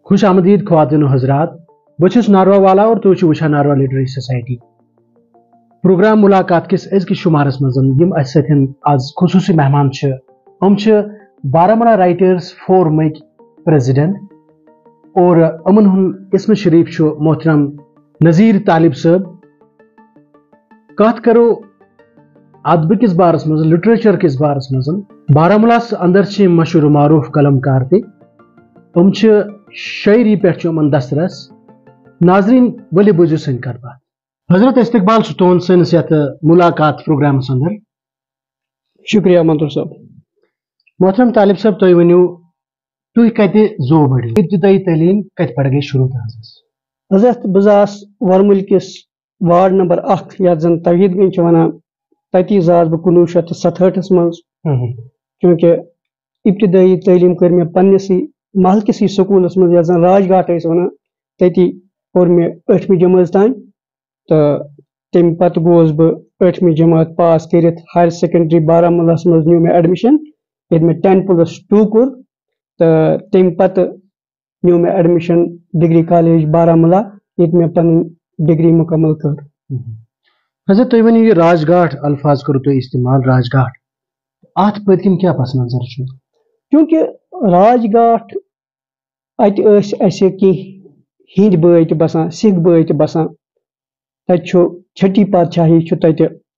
خوش آمدید خواتین و حضرات بچس ناروا والا اور تو وچھان ناروا لٹریری سوسائٹی پروگرام ملاقات کس ازکس شمارس مزن یم اس ستن آز خصوصی مہمان بارہمولہ رائٹرز فورمک پریزیڈنٹ اور امن ہن اسم شریف محترم نذیر طالب صاحب. کت کرو ادب کس بارس مز لٹریچر کس بارس مز بارہمولہ اندر مشہور معروف قلم کار تم شاعری پہ دسترس. ناظرین ولي بوزو سن کر بات. حضرت استقبال تہد سنس یت ملاقات پروگرامس اندر. شکریہ منظور صاحب. محترم طالب صاحب تھی ونو تھی کت زو بڑی ابتدائی تعلیم کت پہ گئی شروع حضرت بزاس ورمل کس وارڈ نمبر 1 یتھ زن توحید گنج ونان تتی زاس بہ 1967 مز کیونکہ ابتدائی تعلیم کر میں پنسے محل کسی سکولس مز یتھ زن راج گھاٹ ونان تتی پور میں 8ویں جماعت تان تو تم پتہ گوس بہ 8ویں جماعت پاس کرت ہائر سیکنڈری بارہمولہ مز نیو میں ایڈمشن یت میں 10+2 کور تو تم پتہ نیو میں ایڈمشن ڈگری کالج بارہمولہ یت میں پن ڈگری مکمل کر. حضرت تھی ونو یہ راج گھاٹ الفاظ کرو تو استعمال راج گھاٹ ات پتکن کیا پس منظر کیونکہ راج گھاٹ ات کی ہند بٲے تہ بسان سکھ بٲے تہ بسان تت چھٹی پادشاہی تت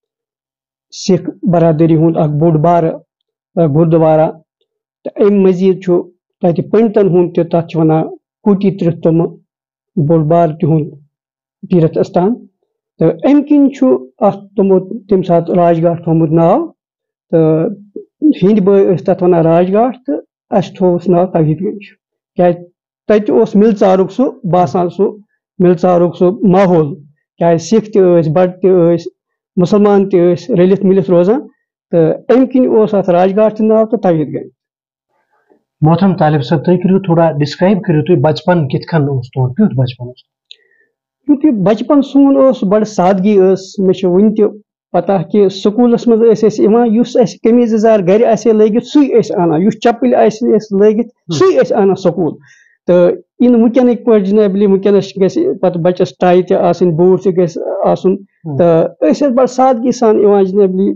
سکھ برادری ہند اخ بوڑ بار گردوارہ تو ام مزید تت پنڈتن ہند تہ تت ونان کوٹی ترتم بوڑ بار تہد تیرتھ استان تو ام کن تمو تم سات راج گھاٹ تھومت ناو تو ہند بٲے تت ونان راج گھاٹ تو اس تھوس ناو توحید گنج کیا تت مل ژارک سہ باسان سہ مل ژارک سہ ماحول کیا سکھ تہ بٹ تہ مسلمان تہ رلت ملت روزان تو ام کن ات راج گھاٹ ناو تو توحید گنج. محترم طالب صاحب تھی کرو تھوڑا ڈسکرائب کرو تھی بچپن کت کن تہد کیت بچپن کیونکہ بچپن سون بڑ سادگی مے ون تہ پتہ کہ سکولس مز اس قمیض یزار گھر آسے لگت سی انا چپل لگت سی انا سکول تو ان ونکینک پہ جنابلی ونکینس گھس پتہ بچس ٹائی تہ آسن بوٹ تہ گھس آسن تو بڑ سادگی سان جنابلی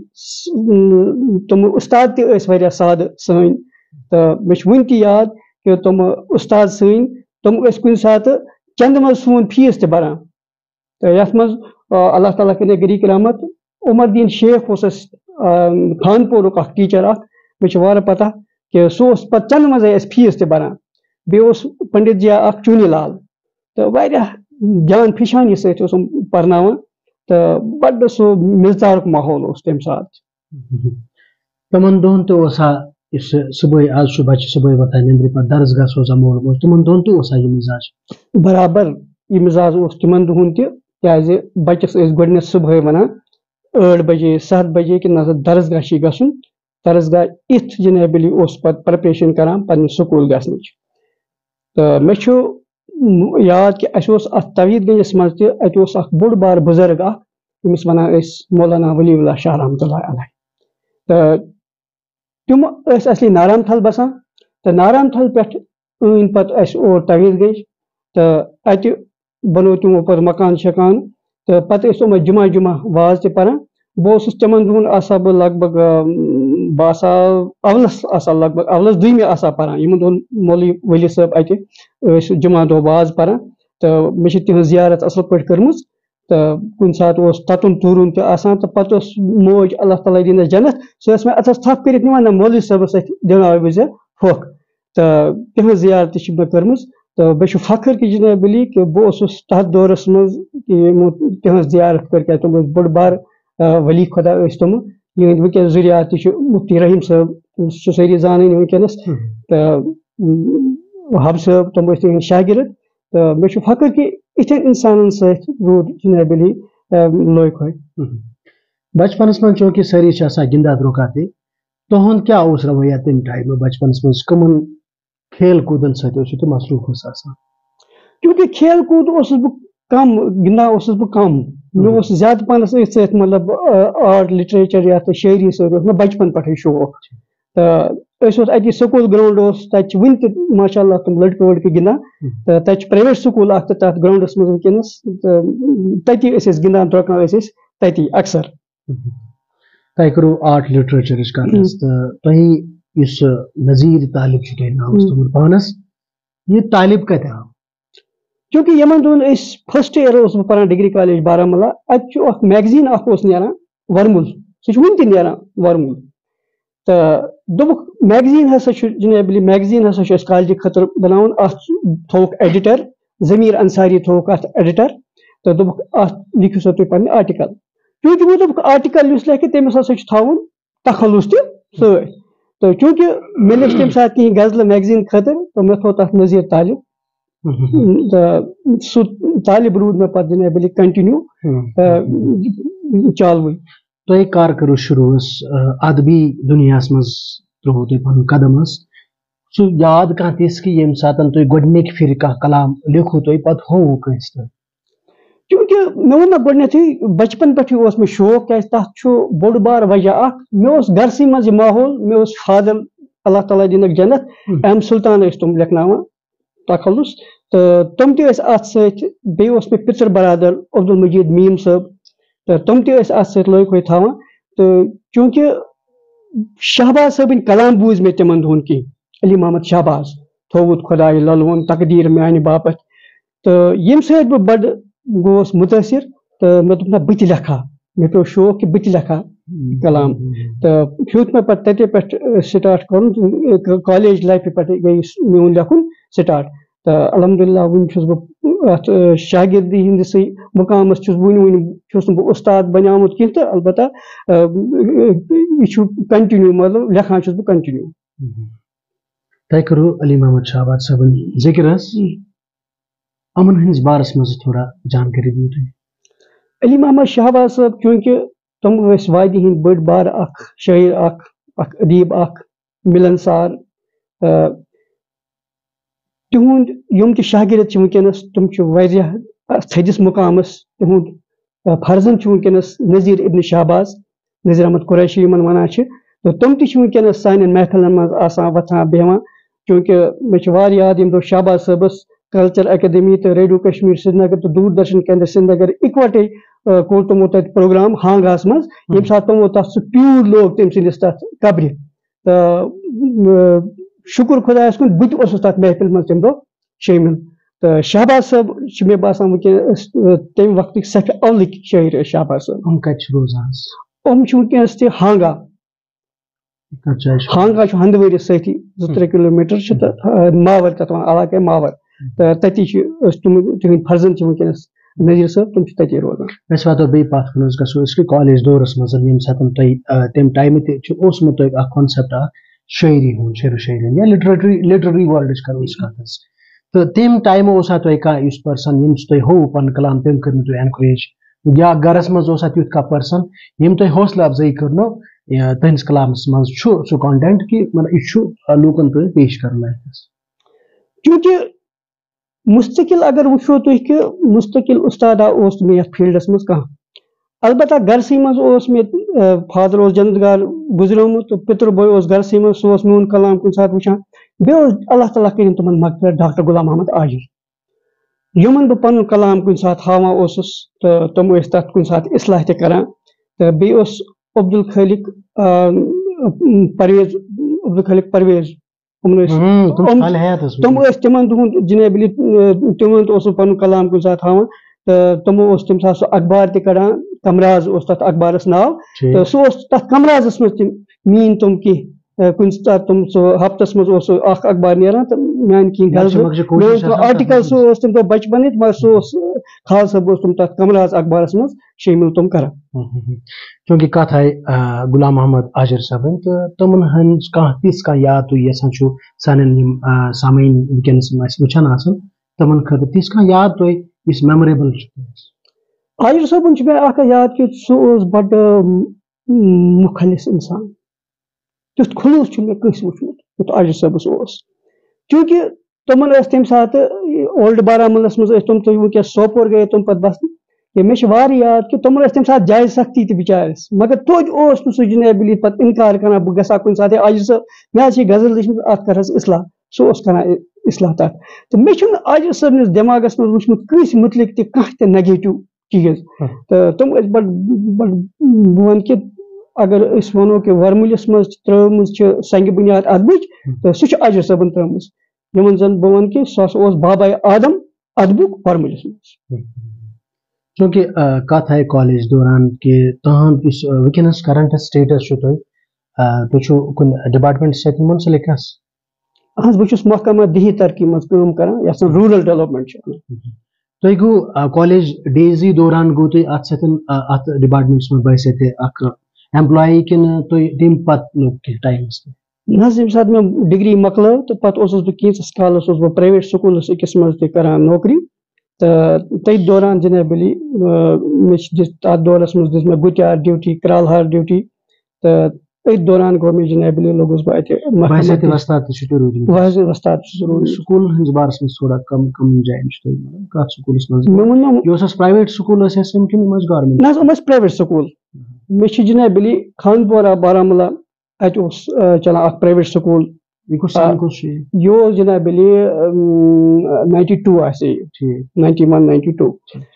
تم استاد تہ واریاہ سادہ سن تو مے ون تہ یاد کہ تم استاد سن تم کن سات چند مز سون فیس تہ بران تو یت مز اللہ تعالیٰ کرے گریک رحمت عمر الدین شیخ اس خانپورک اخ ٹیچر اخ مے وارہ پتہ کہ سہ پتہ چند مز فیس تہ بران بیس پنڈت جیا اخ چونی لال تو واریاہ جان فشانی ست پرناوان تو بڑ سہ ملژارک ماحول تمہ سات. تمن دہن تہ صبح آج بچہ صبح وتان نندر پہ درسگاہ سوزان مول موج تمن دہن تہ یہ مزاج برابر یہ مزاج تمن دہن تہ کیازِ بچس گۄڈنیتھ صبح ونان 8 بجے 7 بجے کہ نظر درسگاہ چھ گژھن درسگاہ ات جنابلی پتہ پریپریشن کران پنہ سکول گژھنچ تو مے یاد کہ ات توحید گنجس مز تہ ات اخ بوڑ بار بزرگ اخ یمس ونان مولانا ولی اللہ شاہ رحمۃ اللہ علیہ تو تم اصلی ناران تھل بسان تو ناران تھل پہ پتہ اور توحید گنج تو ات بنو تمو پتہ مکان شکان تو پتہ تم جمعہ جمعہ واز تہ پران بہٕ تمن دہن آسا بہ لگ بھگ باسا اولس آسا لگ بھگ اولس دویمہ آسا پران یمن دہن مولوی ولی صاحب اتہ جمعہ دہ واز پران تو مے تہذ زیارت اصل پہ کرمز تو کن سات تتن تورن تہ آسان تو پتہ موج اللہ تعالیٰ دینس جنت سہ مے اتس تھپ کرت نوان مولوی صاحبس ات دیناو ژےٚ پھوکھ تو تہذ زیارت تہ مے کرمز تو بے فخر کہ جنابلی کہ بہٕ تحت دورس مز تہذ زیارت کر تم بوڑ بار ولی خدا تم یہ ونکس ذریعہ تہ مفتی رحیم صاحب ساری زان ونکس تو حب صاحب تم تہذ شاگرد تو مے فخر کہ اتھن انسان ست رود جنابلی لوے کھوے. بچپنس من چونکہ ساری گندا دروکا تہد کیا رویہ تم ٹائم بچپنس من کمن کھیل کودن ست مصروف کیونکہ کھیل کود بہ کم گندان بہ کم مے زیادہ پہنس ات مطلب آرٹ لٹریچر یا شاعری ست مے بچپن پہ شوق تو اتی سکول گراؤنڈ تک ون تہ ماشاء اللہ تم لڑکہ وڑکہ گندان تو تک پرائیویٹ سکول اخ تک گراؤنڈس مز ونکس تتی گندان درکان تتی اکثر. تہ کرو آرٹ لٹریچر کتھ تہ اس نذیر طالب تہ ناوس تمن پانس یہ طالب کتہ آو؟ چونکہ یمن دون فرسٹ ایئر اس پران ڈگری کالج بارہمولہ ات میگزین اخ نیران ورمل سہ ون تہ نیران ورمل تو دوپک میگزین ہسا جناب علی میگزین ہسا اس کالج خاطر بناون ات تھوک ایڈیٹر ضمیر انصاری تھوک ات ایڈیٹر تو دوپک ات لکھو سا تھی پنہ آرٹیکل چونکہ وہ دوپک آرٹیکل اس لکھِ تمس ہسا تھاون تخلص تہ ست تو چونکہ مے لکھ تمہ سات کہیں غزل میگزین خاطر تو مے تھو تک نذیر طالب سہ طالب رود مے پتہ جناب علی کنٹینیو چالوے. تہ کر کرو شروع ادبی دنیا مز ترو تہ پن قدم سہ یاد کھانا تس کہ یم سات تھی گۄڈنِک پھر کھانا کلام لیکھو تھی پتہ ہوو کنس تہ؟ چونکہ مے ون گۄڈنیتھٕے بچپن پہ مے شوق کیازِ تتھ بوڑ بار وجہ اخ مے گرسے مز یہ ماحول مے فادر اللہ تعالیٰ دینک جنت ایم سلطان تم لیکھناوان تخلص تو تم تہ ات ست بیس مے پچر برادر عبدالمجید میم صٲب تو تم تہ ات ست لٲگۍ تھاوان تو چونکہ شہباز صٲبٕنۍ کلام بوٗز مے تمن دۄہن کینٛہہ علی محمد شہباز تھووُت خدایہِ للوُن تقدیٖر میانہِ باپتھ تو ییٚمہِ سۭتۍ بہٕ بڑٕ گوس مُتٲثر تو مے دوٚپ نہ بہٕ تہِ لیکھا مے پیوٚو شوق کہ بہٕ تہِ لیکھا کلام تو ہیوٚت مے پتہٕ تتے پٮ۪ٹھ سٹارٹ کرُن کالیج لایفہِ پٮ۪ٹھ گٔے میون لیکھُن سٹارٹ تو الحمدللہ وُنہِ چھُس بہٕ اتھ شاگردی ہندسٕے مقامس چھُس وُنہِ چھُس نہٕ بہٕ اُستاد بنیومُت کینٛہہ تہٕ البتہ یہ چھُ کنٹِنیو مطلب لیکھان چھُس بہٕ کنٹِنیو. تہ کرو علی محمد شہباز صٲبن ذکر امن ہندس بارس مز تھوڑا جانکاری دیو تھی. علی محمد شہباز صٲب چونکہ تم وادی ہند بڑ بار اخ شاعر اخ ادیب اخ ملنسار تہند یم تہ شاگرد ونکس تم واریاہ تھدس مقامس تہند فرزند ونکس نذیر ابن شہباز نذیر احمد قریشی یمن ونان تو تم تہ ونکس سان محفلن مز آسان وتھان بیہوان چونکہ مے وار یاد یم دہ شہباز صٲبس کلچر اکیڈمی تو ریڈیو کشمیر سری نگر تو دوردرشن کیندر سری نگر اکوٹے کوٚر تمو تتہِ پروگرام ہانگاہس مز یم سات تمو تتھ سہ پیور لوگ تم سندس تتھ قبرِ تو شکر خدایس کن بہٕ تہِ اوسُس تتھ محفل مز تمہ دۄہ شٲمِل تو شہباز صٲب چھ مے باسان ونکس تمہِ وقتٕکۍ صفِ اولٕکۍ شٲعر شہباز صٲب. کتہِ روزان؟ ونکس تہ ہانگا ہانگا ہندوٲرِس سۭتی 2-3 کلومیٹر ماور تتھ ونان علاقے ماور تو تتی تہند فرزند ونکس نذیر صٲب تم تتی روزان. أسۍ واتو بیٚیہِ پتھ کُن گژھو أسۍ کالیج دورس منٛز ییٚمہِ ساتہٕ تۄہہِ تمہِ ٹایمہٕ تہِ چھُ اوسمُت تۄہہِ اکھ کانسیپٹ اکھ شٲعری ہُنٛد شعر و شاعری ہُنٛد یا لٹرری ورلڈٕچ کرو أسۍ کتھ حظ تہٕ تمہِ ٹایمہٕ اوسا تۄہہِ کانٛہہ یُس پٔرسن ییٚمِس تۄہہِ ہووُ پنُن کلام تٔمۍ کٔرنو تۄہہِ اینکریج یا گرس منٛز اوسا تیُتھ کانٛہہ پٔرسن ییٚمۍ تۄہہِ حوصلہٕ افضٲیی کٔرنو تُہنٛدِس کلامس منٛز چھُ سُہ کانٹینٹ کہ مطلب یہِ چھُ لوٗکن تام پیش کرُن لایقس؟ چونکہ مستقل اگر وچھو تھی کہ مستقل استادا اوس مے یتھ فیلڈس مز کانٛہہ البتہ گرسے مز اوس مے فادر اوس جنتگار گزریومُت تو پتر بوے اوس گرسے مز سُہ اوس میون کلام کُنہِ ساتہٕ وٕچھان بیٚیہِ اوس اللہ تعالیٰ کٔرِنۍ تِمن مغفرت ڈاکٹر غلام محمد عاجر یِمن بہٕ پنُن کلام کُنہِ ساتہٕ ہاوان اوسُس تہٕ تِم ٲسۍ تتھ کُنہِ ساتہٕ اصلاح تہِ کران تہٕ بیٚیہِ اوس عبدالخالق پرویز تم تمن دہن جناب علی تمن تہ پن کلام کن سات ہاوان تو تمو تمہ سات سہ اخبار تہ کڑان کمراز تر اخبارس ناو تو سہ تر کمرازس مز مین تم کی کن سات تم سہ ہفتس مز اخ اخبار نیران تو میان کی غزل آرٹیکل سہ تم دہ بچ بنت مگر سہ خال صاحب تم تر کمراز اخبارس مز شامل تم کران. چونکہ کتھ آئی غلام محمد عاجر صاحبن تو تمن ہنز تیس یاد تھی یسان سان سامعین ونکس وچان تمن خاطر تیس یاد تھی اس میموریبل. عاجر صاحبن مے اخ یاد کہ سہ بڑ مخلص انسان تیُتھ خلوص مے کٲنٛسہِ وٕچھمُت یُتھ عاجر صٲبس اوس چونکہ تمن تمہ سات اولڈ بارہمولہس مز تم ونکس سوپور گٔے تم پتہ بسنہِ کہ مے وار یاد کہ تمن تمہ سات جائے سختی تہ بچارس مگر توتہِ اوس نہٕ سُہ جناب علی پتہٕ انکار کران بہٕ گژھا کُنہِ ساتہٕ عاجز صٲب مےٚ حظ چھِ غزل لیچھمٕژ اتھ کر حظ اصلاح سُہ اوس کران اصلاح تتھ تہٕ مےٚ چھُنہٕ عاجز صٲبنِس دٮ۪ماغس منٛز وٕچھمُت کٲنٛسہِ مُتعلق تہِ کانٛہہ تہِ نگیٹِو چیٖز تہٕ تِم ٲسۍ بڑٕ بڑٕ بہٕ وَنہٕ کہِ اگر أسۍ وَنو کہِ ورمُلِس منٛز ترٲومٕژ چھِ سنگہِ بُنیاد ادبٕچ تہٕ سُہ چھُ عاجز صٲبن ترٲومٕژ یِمن زن بہٕ وَنہٕ کہِ سُہ ہسا اوس باباے آدم ادبُک ورمُلِس منٛز. چونکہ کتھ آئی کالج دوران کہ تہذ اس ونکس کرنٹ سٹیٹس تھی کن ڈپارٹمنٹ سۭتۍ منسلک حظ؟ اہن بہٕ چھُس محکمہ دیہی ترقی منٛز کٲم کران یتھ منٛز روٗرل ڈیولپمنٹ چھُ. تُہۍ گوٚو کالج ڈیزی دوران گوٚو تُہۍ اتھ سۭتۍ اتھ ڈپارٹمنٹس منٛز باسیٚو تہِ اکھ ایمپلائی کِنہٕ تُہۍ تمہِ پتہٕ لوٚگ کینٛہہ ٹایمس تہِ؟ نہ حظ ییٚمہِ ساتہٕ مےٚ ڈگری مۄکلٲو تہٕ پتہٕ اوسُس بہٕ کینٛژس کالس اوسُس بہٕ پرایویٹ سکوٗلس أکِس منٛز تہِ کران نوکری تہٕ تٔتھۍ دوران جناب علی مےٚ چھِ تتھ دورس منٛز دِژ مےٚ گُتیار ڈیوٹی کرالہار ڈیوٹی تہٕ أتھۍ دوران گوٚو مےٚ جناب علی لوٚگُس بہٕ اتہِ وستاد تہِ چھُ تُہۍ روٗدمٕتۍ؟ واضح وستاد چھُس روٗدمُت. سکوٗلن ہٕنٛدِس بارس منٛز تھوڑا کم جاین چھُ تُہۍ مطلب کتھ سکوٗلس منٛز؟ مےٚ ووٚنمو یہِ اوس پرایویٹ سکوٗل ٲسۍ اَسہِ کِنہٕ یِم ٲسۍ گورمینٹ؟ نہ حظ یِم ٲسۍ پرایویٹ سکوٗل. مےٚ چھِ جناب علی خانپورہ بارہمولہ اتہِ اوس چلان اکھ پرایویٹ سکوٗل. یہ کُس سال کُس چھُ یہِ؟ یہ اوس جناب علی 92 آسہِ یہِ 91-92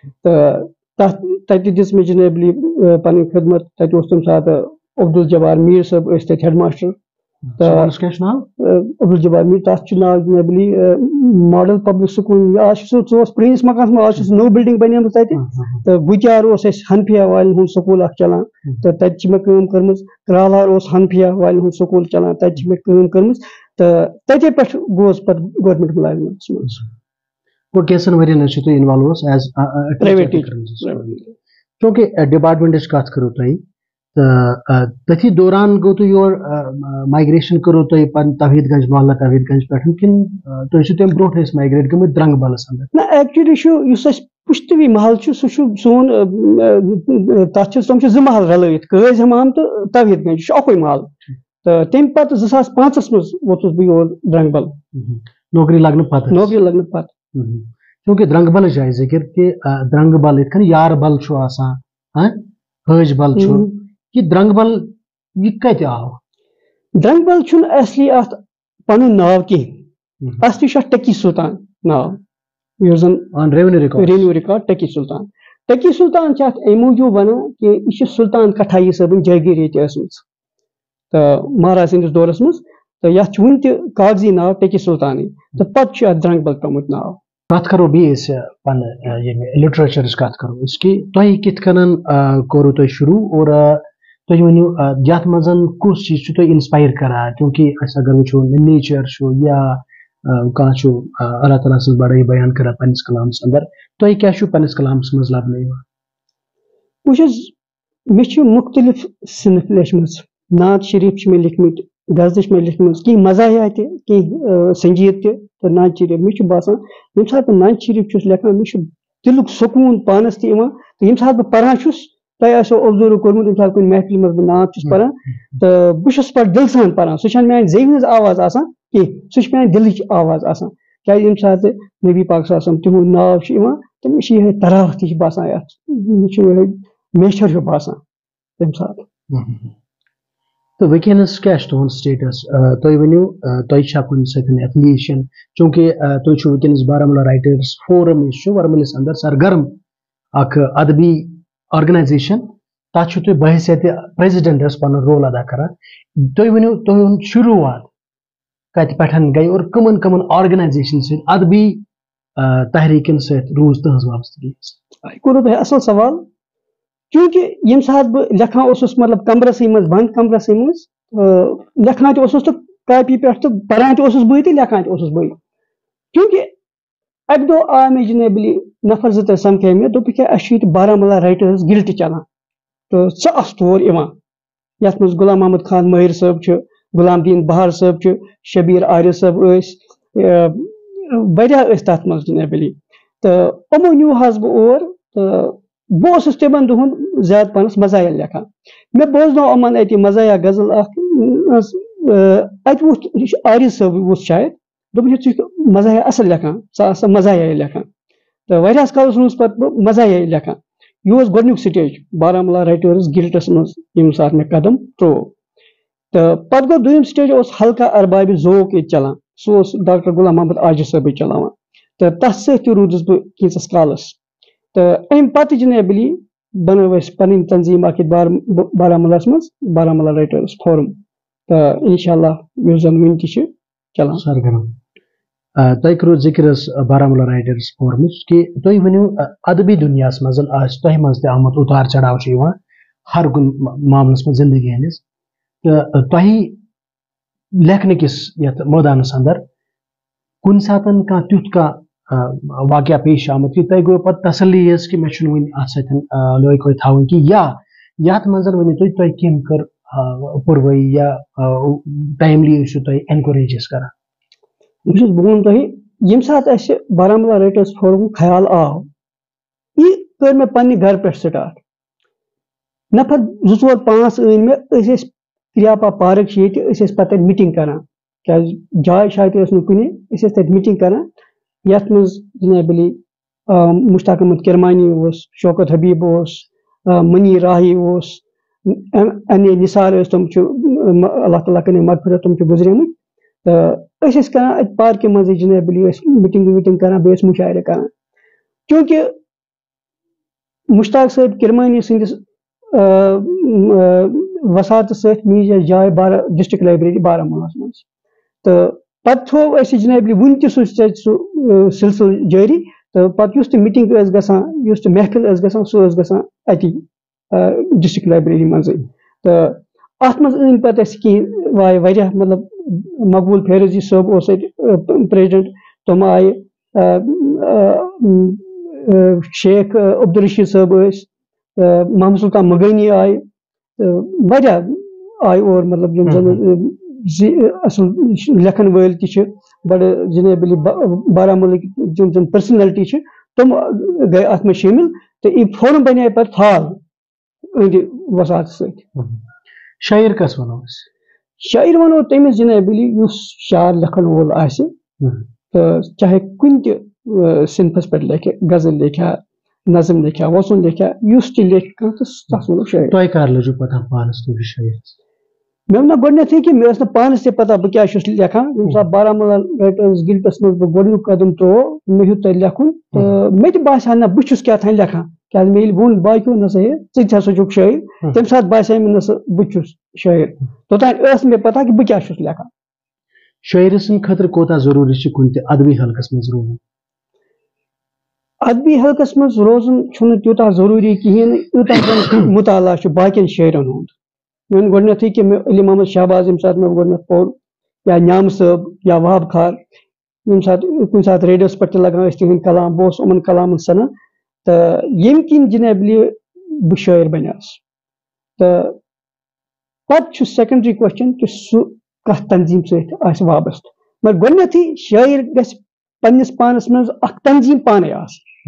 تہٕ تتہِ دِژ مےٚ جناب علی پنٕنۍ خدمت. تتہِ اوس تمہِ ساتہٕ عبدالجبار میٖر صٲب ٲسۍ تتہِ ہیڈ ماسٹر سکوٗلس کیٛاہ چھُ ناو؟ عبدالجبار میٖر. تتھ چھُ ناو جناب علی ماڈل پبلک سکوٗل. آز چھُ سُہ اوس پرٲنِس مکانس منٛز آز چھُ سُہ نٔو بِلڈنگ بنیمٕژ تتہِ تہٕ گُتیار اوس اَسہِ حنفیہ والٮ۪ن ہُنٛد سکوٗل اکھ چلان تہٕ تتہِ چھِ مےٚ کٲم کٔرمٕژ. کرالہار اوس حنفیہ والٮ۪ن ہُنٛد سکوٗل چلان تتہِ چھِ مےٚ کٲم کٔرمٕژ تہٕ تتے پٮ۪ٹھ گوس پتہٕ گورمینٹ مُلازمتس منٛز. گوٚو کینٛژن ؤرین حظ چھُ تُہۍ اِنوالو ایز پرایویٹ ٹیٖچر. چوٗنٛکہِ ڈپارٹمنٹٕچ کتھ کٔرو تۄہہِ تہٕ تٔتھی دوران گوٚو تُہۍ یور مایگریشن کٔرو تۄہہِ پنٕنۍ توحیٖد گنج محلہ توحیٖد گنج پٮ۪ٹھ کِنہٕ تُہۍ چھِو تمہِ برونٛٹھ ٲسۍ مایگریٹ گٔمٕتۍ درنٛگ بلس انٛدر؟ نہ ایکچُؤلی چھُ یُس اَسہِ پُشتوی محل چھُ سُہ چھُ سون تتھ چھِ تِم چھِ 2 محل رلٲوِتھ قٲضۍ حمام تہٕ توحیٖد گنج. یہِ چھُ اکُے محل تہٕ تمہِ پتہٕ 2005 منٛز ووتُس بہٕ یور درنٛگ بل نوکری لگنہٕ پتہٕ. چوٗنٛکہِ درنٛگ بلٕچ جایہِ ذِکر کہِ درنٛگ بل یِتھ کٔنۍ یار بل چھُ آسان حٲج بل چھُ یہِ درنٛگ بل یہِ کتہِ آو؟ درنٛگ بل چھُنہٕ اصلی اتھ پنُن ناو کینٛہہ. اصلی چھُ اتھ ٹٔکی سلطان ناو یُس زن ریونیو رِکاڈ ٹٔکی سلطان. ٹٔکی سلطان چھِ اتھ امہِ موٗجوٗب ونان کہِ یہِ چھُ سلطان کٹھایی صٲبٕنۍ جٲگیٖر ییٚتہِ ٲسمٕژ تہٕ مہاراج سٕنٛدِس دورس منٛز تہٕ یتھ چھُ وُنہِ تہِ کاغذی ناو ٹٔکی سلطانٕے تہٕ پتہٕ چھُ اتھ درنٛگ بل پیومُت ناو. کتھ کرو بیٚیہِ أسۍ پننہِ ییٚمہِ لِٹریچرٕچ کتھ کرو أسۍ کہِ تۄہہِ کِتھ کٔنن کوٚروٕ تۄہہِ شروٗع اور تُہۍ ؤنِو یتھ منٛز کُس چیٖز چھُ تۄہہِ اِنسپایر کران؟ کیونکہِ أسۍ اگر وٕچھو نیچر چھُ یا کانٛہہ چھُ اللہ تعالیٰ سٕنٛز بڑٲیی بیان کران پننِس کلامس انٛدر تۄہہِ کیٛاہ چھُو پننِس کلامس منٛز لبنہٕ یِوان؟ وٕچھ حظ مےٚ چھِ مُختٔلِف صنف لیچھمٕژ. نعت شریٖف چھِ مےٚ لیکھمٕتۍ غزلہٕ چھِ مےٚ لیکھمٕژ کینٛہہ مزاحیہ تہِ کینٛہہ سنجیٖد تہِ تہٕ نعت شریٖف. مےٚ چھُ باسان ییٚمہِ ساتہٕ بہٕ نعت شریٖف چھُس لیکھان مےٚ چھُ دِلُک سکوٗن پانس تہِ یِوان تہٕ ییٚمہِ ساتہٕ بہٕ پران چھُس تۄہہِ آسیو اوبزرو کوٚرمُت ییٚمہِ ساتہٕ کُنہِ محفلہِ منٛز بہٕ نعت چھُس پران تہٕ بہٕ چھُس پتہٕ دِلہٕ سان پران. سُہ چھنہٕ میانہِ زیوِ ہٕنٛز آواز آسان کینٛہہ سُہ چھِ میانہِ دِلٕچ آواز آسان کیازِ ییٚمہِ ساتہٕ نبی پاک صلی اللہ علیہ وسلم تِہُنٛد ناو چھُ یِوان تہٕ مےٚ چھِ یِہے تراوت ہِش باسان یتھ مےٚ چھُ یِہے میچھر ہیوٗ باسان تمہِ ساتہٕ. تہٕ وٕنکیٚنس کیٛاہ چھُ تُہُنٛد سٹیٹس؟ تُہۍ ؤنِو تۄہہِ چھا کُنہِ سۭتۍ ایفلیشن چوٗنٛکہِ تُہۍ چھِو وٕنکیٚنس بارہمولہ رایٹٲرٕس فورم یُس چھُ ورمُلِس انٛدر سرگرم اکھ ادبی آرگنایزیشن تتھ چھُو تُہۍ بحثیتہِ پریزیڈنٹس پنُن رول ادا کران. تُہۍ ؤنِو تُہُنٛد شروٗعات کتہِ پٮ۪ٹھ گٔے اور کٕمن کٕمن آرگنایزیشن سۭتۍ ادبی تحریٖکن سۭتۍ روٗز تُہنٛز وابستگی؟ کوٚروٕ تۄہہِ اصل سوال. چوٗنٛکہِ ییٚمہِ ساتہٕ بہٕ لیکھان اوسُس مطلب کمرسٕے منٛز بنٛد کمرسٕے منٛز لیکھان تہِ اوسُس تہٕ کاپی پٮ۪ٹھ تہٕ پران تہِ اوسُس بٕے تہٕ لیکھان تہِ اوسُس بٕے. چوٗنٛکہِ اکہِ دۄہ آو مےٚ جناب علی نفر 2-3 سمکھے مےٚ دوٚپُکھ ہے اَسہِ چھُ ییٚتہِ بارہمولہ رایٹٲرٕس گِلٹہِ چلان تہٕ ژٕ آس تور یِوان یتھ منٛز غلام محمد خان مٲہِر صٲب چھُ غلام دیٖن بہار صٲب چھُ شبیٖر عارف صٲب ٲسۍ واریاہ ٲسۍ تتھ منٛز جناب علی تہٕ یِمو نیوٗ حظ بہٕ اور تہٕ بہٕ اوسُس تِمن دۄہن زیادٕ پہنس مزاحیہ لیکھان. مےٚ بوزنو یِمن اتہِ مزاحیہ غزل اکھ اتہِ وُچھ عارف صٲب وُچھ شاید دوٚپُن ہے ژٕ چھُکھ مزاحیہ اصل لیکھان ژٕ آس سا مزاحیہ لیکھان تہٕ واریاہس کالس روٗدُس پتہٕ بہٕ مزاحیہ لیکھان. یہ گۄڈنیُک سٹیج بارہمولہ رائٹٲرٕس گلٹس منٛز ییٚمہِ ساتہٕ مےٚ قدم ترٛوو تہٕ پتہٕ گوٚو دوٚیِم سٹیج اوس ہلکا اربابِ ذوق ییٚتہِ چلان سُہ اوس ڈاکٹر غلام محمد عاجز صٲبٕے چلاوان تہٕ تتھ سۭتۍ تہِ روٗدُس بہٕ کینٛژس کالس تہٕ امہِ پتہٕ جنابلی بنٲو اَسہِ پنٕنۍ تنظیٖم اکھ ییٚتہِ بارہمولاہس منٛز بارہمولہ رائٹٲرٕس فورم تہٕ انشاء اللہ یُس زن وُنہِ تہِ چھِ چلان سرگرم تۄہہِ کوٚروٕ ذِکر حظ بارہمولہ رائٹٲرٕس فورمٕچ کہِ تُہۍ ؤنِو ادبی دُنیاہس منٛز آسہِ تۄہہِ منٛز تہِ آمُت اُتار چڑاو چھُ یِوان ہر کُنہِ معاملس منٛز زندگی ہٕنٛدِس تہٕ تۄہہِ لیکھنہٕ کِس یتھ مٲدانس اندر کُنہِ ساتہٕ کانٛہہ تیُتھ کانٛہہ واقعہ پیش آمُت کہِ تۄہہِ گوٚو پتہٕ تسلی حظ کہِ مےٚ چھُنہٕ وُنہِ اتھ سۭتۍ لٲگۍ وٲگۍ تھاوٕنۍ کہِ یا یتھ منٛز ؤنِو تُہۍ کٔمۍ کٔر پُروٲیی یا ٹایملی ٲسِو تُہۍ اینکوریج حظ کران بہٕ چھُس بہٕ وَنہٕ تۄہہِ ییٚمہِ ساتہٕ اَسہِ بارہمولہ رائٹٲرٕس فورمُک خیال آو یہِ کٔر مےٚ پننہِ گرٕ پٮ۪ٹھ سٹارٹ نفر 2-4-5 أنۍ مےٚ أسۍ ٲسۍ کرٛیاپا پارک چھِ ییٚتہِ أسۍ ٲسۍ پتہٕ تتہِ میٖٹِنٛگ کران کیازِ جاے شاے تہِ ٲس نہٕ کُنہِ أسۍ ٲسۍ تتہِ میٖٹِنٛگ کران یتھ منٛز جنابلی مشتاق احمد کرمانی اوس شوکت حبیب اوس منی راہی اوس این اے نثار ٲسۍ تِم چھِ اللہ تعالیٰ کٔرِنۍ مغفرت تِم چھِ گُزریمٕتۍ تہٕ أسۍ ٲسۍ کران اَتہِ پارکہِ منٛزٕے جنابلی ٲسۍ میٖٹِنٛگ ویٖٹِنٛگ کران بیٚیہِ ٲسۍ مُشاعرٕ کران چوٗنٛکہِ مشتاق صٲب کرمانی سٕنٛدِس وساتہٕ سۭتۍ میٖج اَسہِ جاے ڈسٹرکٹ لائبریری بارہمولاہس منٛز تہٕ پتہٕ تھوٚو اَسہِ جنابلی وُنہِ تہِ سُہ سلسلہٕ جٲری تہٕ پتہٕ یُس تہِ میٖٹِنٛگ ٲس گژھان یُس تہِ محفِل ٲس گژھان سُہ ٲس گژھان اَتی ڈسٹرکٹ لائبریری منٛزٕے تہٕ اتھ منٛز أنۍ پتہٕ اَسہِ کینٛہہ واریاہ مطلب مقبوٗل فیروزی صٲب اوس اَتہِ پریزیڈنٹ تِم آیہِ شیخ عبدالرشیٖد صٲب ٲسۍ محمد سلطان مغٲنی آیہِ تہٕ واریاہ آیہِ اور مطلب یِم زن اصل لیکھن وٲلۍ تہِ چھِ بڑٕ جنابلی بارہمولہٕکۍ یِم زن پٔرسنلٹی چھِ تِم گٔے اتھ منٛز شٲمِل تہٕ یہِ فورم بنے پتہٕ فال أنٛدِ وساتہٕ سۭتۍ شٲعر کس ونو أسۍ شاعر ونو تٔمِس جنابلی یُس شعر لیکھن وول آسہِ تہٕ چاہے کُنہِ تہِ صنفس پٮ۪ٹھ لیکھِ غزل لیکھِ نظم لیکھِ وسُن لیکھِ یُس تہِ لیکھِ کانٛہہ تہٕ تتھ ونو شٲعر تۄہہِ کر لٔجوٕ پتہ پانس تُہۍ چھِو شٲعر مےٚ ووٚن گۄڈٕنیتھٕے کہِ مےٚ ٲس نہٕ پانس تہِ پتہ بہٕ کیاہ چھُس لیکھان ییٚمہِ ساتہٕ بارہمولہ رائٹٲرٕس گلٹس منٛز بہٕ گۄڈٕنیُک قدم ترٛوو مےٚ ہیوٚت تتہِ لیکھُن تہٕ مےٚ تہِ باسیو نہ بہٕ چھُس کیٛاہ تام لیکھان کیازِ مےٚ ییٚلہِ ووٚن باقیو نہ سا ہے ژٕ تہِ ہسا چھُکھ شٲعر تمہِ ساتہٕ باسے مےٚ نہ سا بہٕ چھُس شٲعر توٚتانۍ ٲس نہٕ مےٚ پتہ کہِ بہٕ کیاہ چھُس لیکھان شٲعرٕ سٕنٛدِ خٲطرٕ کوٗتاہ ضروٗری چھُ کُنہِ تہِ ادبی حلقس منٛز روزُن ادبی حلقس منٛز روزُن چھُنہٕ تیوٗتاہ ضروٗری کِہیٖنۍ نہٕ یوٗتاہ زن مطالعہ چھُ باقین شٲعرن ہُنٛد مےٚ ووٚن گۄڈٕنیتھٕے کہِ مےٚ علی محمد شہباز ییٚمہِ ساتہٕ مےٚ گۄڈٕنیتھ پوٚر یا نیامہٕ صٲب یا وہاب خار ییٚمہِ ساتہٕ کُنہِ ساتہٕ ریڈیوس پٮ۪ٹھ تہِ لگان ٲسۍ تِہٕنٛدۍ کلام بہٕ اوسُس یِمن کلامن سنان تہٕ ییٚمہِ کِنۍ جنابلی بہٕ شٲعر بنیوس تہٕ پتہٕ چھُ سیکنڈری کوسچن کہِ سُہ کتھ تنظیٖم سۭتۍ آسہِ وابستہٕ مگر گۄڈٕنیتھٕے شٲعر گژھِ پننِس پانس منٛز اکھ تنظیٖم پانے آسٕنۍ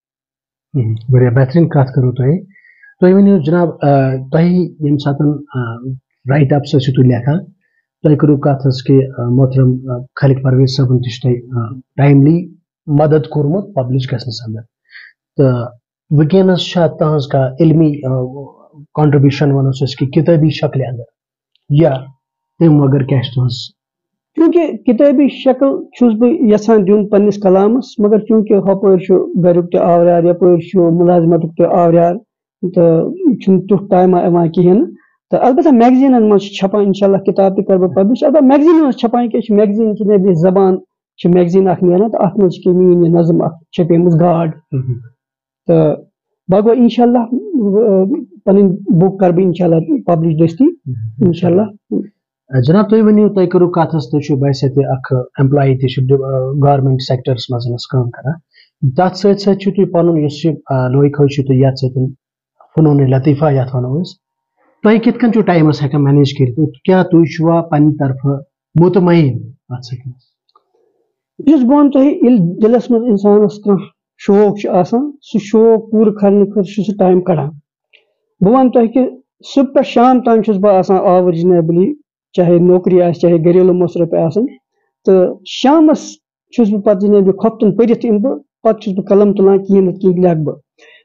واریاہ بہتریٖن کتھ کٔرٕو تُہۍ ؤنِو جناب تۄہہِ ییٚمہِ ساتہٕ رائٹ اپس ٲسِو تُہۍ لیکھان تۄہہِ کٔرٕو کتھ حظ کہِ محترم خالق پرویز صٲبن تہِ چھُ تۄہہِ ٹایملی مدد کوٚرمُت پبلش گژھنس اندر تہٕ وٕنکیٚنس چھا تُہنٛز کانٛہہ علمی کانٹربیوشن ونوس أسۍ کہِ کِتٲبی شکلہِ اندر یا تمہِ وغٲر کیاہ چھِ تُہنٛز چوٗنٛکہِ کِتٲبی شکل چھُس بہٕ یژھان دیُن پننِس کلامس مگر چوٗنٛکہِ ہُپٲرۍ چھُ گریُک تہِ آوریار یپٲرۍ چھُ مُلازمتُک تہِ آوریار تہٕ چھُنہٕ تیُتھ ٹایما یِوان کِہیٖنۍ نہٕ تہٕ البتہ میگزیٖنن منٛز چھِ چھپان انشاء اللہ کِتاب تہِ کرٕ بہٕ پبلش البتہ میگزیٖنن منٛز چھپان کیٛاہ چھِ میگزیٖن جنابلی زبان چھِ میگزیٖن اکھ نیران تہٕ اتھ منٛز چھِ کینٛہہ میٲنۍ یہِ نظم اکھ چھپیمٕژ گاڈ تہٕ بہٕ گوٚو انشاء اللہ پنٕنۍ بُک کرٕ بہٕ انشاء اللہ پبلش دٔستی انشاء اللہ جناب تُہۍ ؤنِو تۄہہِ کٔرٕو کتھ حظ تُہۍ چھِو باسیٚتہِ اکھ ایمپلاے تہِ چھِ گورمینٹ سیکٹرس منٛز حظ کٲم کران تتھ سۭتۍ سۭتۍ چھُو تُہۍ پنُن یُس یہِ لویکھٲے چھُو تُہۍ یتھ سۭتۍ فنوٗنِ لطیفہ یتھ ونو أسۍ تۄہہِ کِتھ کٔنۍ چھُو ٹایمس ہٮ۪کان مینیج کٔرِتھ کیاہ تُہۍ چھُوا پننہِ طرفہٕ مطمعین اتھ سۭتۍ یُس بہٕ وَنہٕ تۄہہِ ییٚلہِ دِلس منٛز انسانس کانٛہہ شوق چھُ آسان سُہ شوق پوٗرٕ کرنہٕ خٲطرٕ چھُ سُہ ٹایم کڑان بہٕ وَنہٕ تۄہہِ کہِ صبح پٮ۪ٹھ شام تام چھُس بہٕ آسان آوُر جنابلی چاہے نوکری آسہِ چاہے گریلوٗ مصرف آسن تہٕ شامس چھُس بہٕ پتہٕ جنابلی خۄفتن پٔرِتھ یِمہٕ بہٕ پتہٕ چھُس بہٕ قلم تُلان کینٛہہ نتہٕ کینٛہہ لیکھٕ بہٕ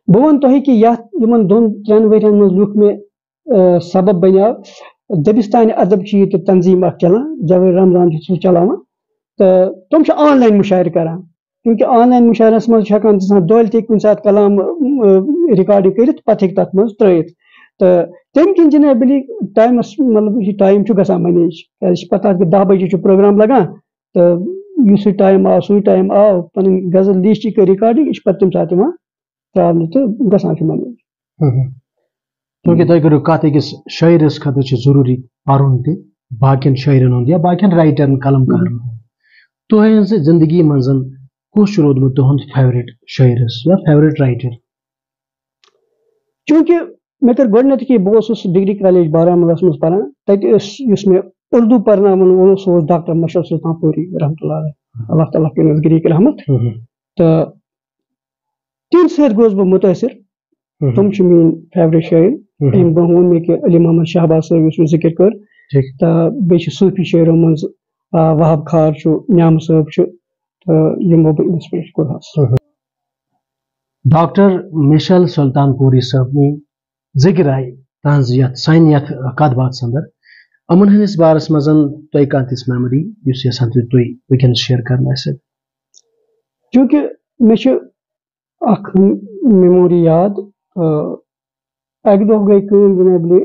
بہٕ وَنہٕ تۄہہِ کہِ یِمن 2-3 ؤرین منٛز لیوٗکھ مےٚ سبب بنیو دبستانہِ ادب چھِ ییٚتہِ تنظیٖم اکھ چلان جوٲہر رمضان چھُ سُہ چلاوان تہٕ تِم چھِ آن لاین مُشاعرٕ کران کیونکہ آن لاین مُشاعرس منٛز چھُ ہٮ۪کان اِنسان دۄہلہِ تہِ کُنہِ ساتہٕ کلام رِکاڈِنگ کٔرِتھ پتہٕ ہیٚکہِ تتھ منٛز ترٲیِتھ تہٕ تمہِ کِنۍ جنابلی ٹایمس مطلب یہِ ٹایم چھُ گژھان مینیج کیازِ چھِ پتہ کہِ 10 بجے چھُ پروگرام لگان تہٕ یُس یہِ ٹایم آو سُے ٹایم آو پنٕنۍ غزل لیٖچھ یہِ کٔر رِکاڈِنگ یہِ چھِ پتہٕ تمہِ ساتہٕ یِوان تراونہٕ تہٕ گژھان چھُ مینیج. چونکہ تُہۍ کٔرِو کتھ أکِس شٲعرس خٲطرٕ چھُ ضروٗری پرُن تہِ باقین شٲعرن ہُنٛد یا باقین رائٹرن قلم کارن ہُنٛد تُہنٛزِ زندگی منٛز کُس چھُ روٗدمُت تُہُنٛد فیورٹ شٲعرس یا فیورٹ رائٹر؟ چوٗنکہِ مےٚ کٔر گۄڈٕنیتھٕے بہٕ اوسُس ڈگری کالیج بارہمولہس منٛز پران تتہِ یُس مےٚ اردوٗ پرناوان اوس سُہ اوس ڈاکٹر مشرف سلطان پوٗری رحمتہ اللہ علیہ اللہ تعالیٰ کٔرِنَس گریٖک رحمت تہٕ تِہنٛدِ سۭتۍ گوس بہٕ مُتٲثر تِم چھِ میٲنۍ فیورٹ شٲعر امہِ برونٛہہ ووٚن مےٚ کہِ علی محمد شہباز صٲب یُس مےٚ ذِکر کٔر تہٕ بیٚیہِ چھِ صوٗفی شٲعرو منٛز وہاب خار چھُ نعام صٲب چھُ تہٕ یِمو بہٕ اِنسپریٹ کوٚرہس. ڈاکٹر مشل سلطان پوٗری صٲبنہِ ذِکر آیہِ تہنٛز یتھ سانہِ یتھ کتھ باتھس اندر یِمن ہٕنٛدِس بارس منٛز تۄہہِ کانٛہہ تِژھ میموری یُس یژھان چھِو تُہۍ وٕنکیٚنس شیر کرنہٕ اَسہِ سۭتۍ؟ چوٗنکہِ مےٚ چھِ اکھ میموری یاد اکہِ دۄہ گٔے کٲم جنابلی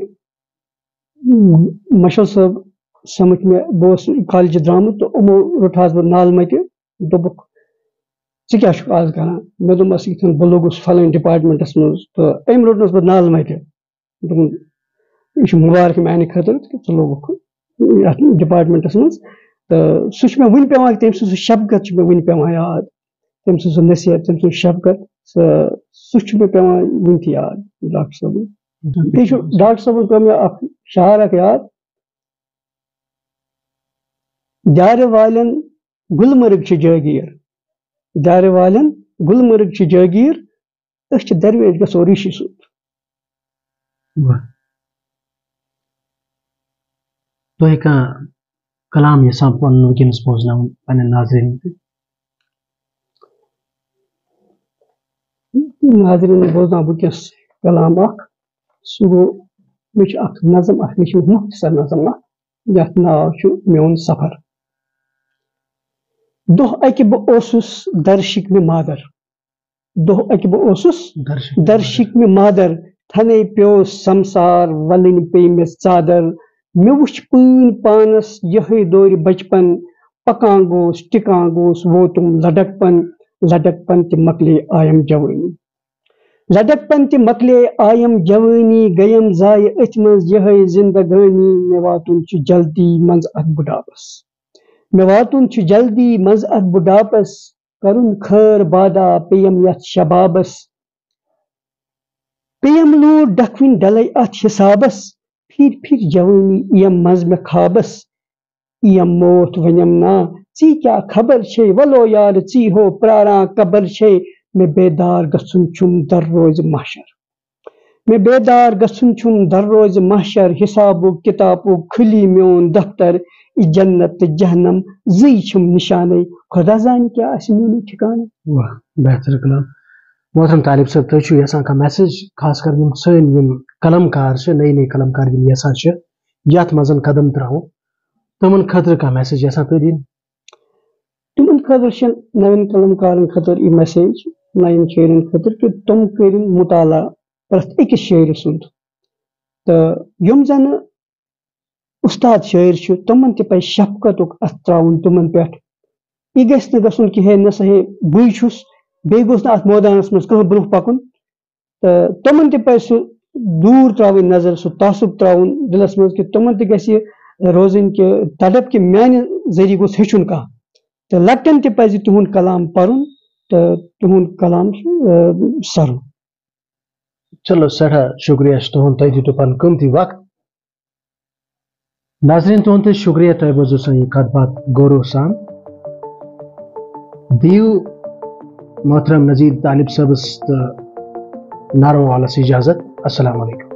مشل صٲب سمکھ مےٚ بہٕ اوسُس کالجہِ درامُت تہٕ یِمو روٚٹہس بہٕ نالہٕ متہِ دوٚپُکھ ژٕ کیاہ چھُکھ آز کران؟ مےٚ دوٚپمس یِتھن بہٕ لوٚگُس فلٲنۍ ڈپارٹمنٹس منٛز تہٕ أمۍ روٚٹنس بہٕ نالہٕ متہِ دوٚپُن یہِ چھُ مُبارک میانہِ خٲطرٕ ژٕ لوٚگُکھ یتھ ڈپارٹمنٹس منٛز تہٕ سُہ چھُ مےٚ وُنہِ پیوان تٔمۍ سٕنٛز سُہ شفقت چھُ مےٚ وُنہِ پیوان یاد تٔمۍ سٕنٛز سُہ نصیحت تٔمۍ سٕنٛز شفقت سُہ چھُ مےٚ پیوان وُنہِ تہِ یاد ڈاکٹر صٲبُن. بیٚیہِ چھُ ڈاکٹر صٲبُن پیوٚو مےٚ اکھ شعر اکھ یاد جارِ والٮ۪ن گُلمرگ چھِ جٲگیٖر جارِ والٮ۪ن گُلمرگ چھِ جٲگیٖر أسۍ چھِ درویش گژھو ریٖشی سُنٛد. تُہۍ کانٛہہ کلام یژھان پنُن وٕنکیٚنس بوزناوُن پننٮ۪ن ناظریٖنن تہِ؟ ناظریٖنن بوزناو بہٕ وٕنکیٚس کلام اکھ سُہ گوٚو مےٚ چھُ اکھ نظم اکھ لیٖچھمٕژ مختصر نظم اکھ یتھ ناو چھُ میون سفر. دۄہ اکہِ بہٕ اوسُس در شِکمہِ مادر دۄہ اکہِ بہٕ اوسُس در شِکمہِ مادر تھنے پیوٚو سمسار ولٕنۍ پیٚیہِ مےٚ ژادر مےٚ وُچھ پٲنۍ پانس یِہے دورِ بچپن پکان گوس ٹِکان گوس ووتُم لڈک پن تہِ مکلے آیم جوٲنی لڈک پن تہِ مکلے آیم جوٲنی گٔیم ضایہِ أتھۍ منٛز یِہے زندگٲنی مےٚ واتُن چھُ جلدی منٛز اتھ بُڈاپس مےٚ واتُن چھُ جلدی منٛز اتھ بُڈاپس کرُن خٲر بادا پیٚیم یتھ شبابس پیٚیم لوٗٹھ ڈکھوٕنۍ ڈلے اتھ حسابس پھِرِ جوٲنی یِم منٛز مےٚ خابس یِم موتھ ونیم نا ژی کیٛاہ خبر چھے ولو یار ژی ہو پراران قبر چھے مےٚ بیدار گژھُن چھُم در روزِ محشر مےٚ بیدار گژھُن چھُم در روزِ محشر حسابُک کِتابُک کھُلی میون دفتر یہِ جنت تہٕ جہنم زٕے چھِم نِشانے خۄدا زانہِ کیٛاہ آسہِ میون ٹھِکانہٕ. واہ بہتر کلام. محترم طالب صٲب تُہۍ چھِو یژھان کانٛہہ میسیج خاص کر یِم سٲنۍ یِم قلم کار چھِ نٔے قلم کار یِم یژھان چھِ یتھ منٛز قدم تراوُن تِمن خٲطرٕ کانٛہہ میسیج یژھان تُہۍ دِنۍ؟ تِمن خٲطرٕ چھِ نوین قلم کارن خٲطرٕ یہِ میسیج نوین شٲعرن خٲطرٕ کہِ تِم کٔرِن مُطالعہ پرٛٮ۪تھ أکِس شٲعرِ سُنٛد تہٕ یِم زنہٕ اُستاد شٲعر چھِ تِمن تہِ پزِ شفقتُک اَتھٕ تراوُن تِمن پٮ۪ٹھ یہِ گژھِ نہٕ گژھُن کہِ ہے نہ سا ہے بٕے چھُس بیٚیہِ گوٚژھ نہٕ اتھ مٲدانس منٛز کانٛہہ برونٛہہ پکُن تہٕ تِمن تہِ پزِ سُہ دوٗر تراوٕنۍ نظر سُہ تعصُب تراوُن دِلس منٛز کہِ تِمن تہِ گژھِ یہِ روزٕنۍ کہِ تڑپ کہِ میانہِ ذٔریعہٕ گوٚژھ ہیٚچھُن کانٛہہ تہٕ لۄکٹٮ۪ن تہِ پزِ تِہُنٛد کلام پرُن تہٕ تِہُنٛد کلام سرُن. چلو سٮ۪ٹھاہ شُکریہ چھُ تُہُنٛد تۄہہِ دِتوٗ پنُن قۭمتی وقت. ناظریٖن تُہُنٛد تہِ شُکریہ تۄہہِ بوٗزوٗ سٲنۍ یہِ کتھ باتھ غورو سان. دِیِو محترم نذیٖر طالب صٲبس تہٕ ناروالس اجازت. السلام علیکم.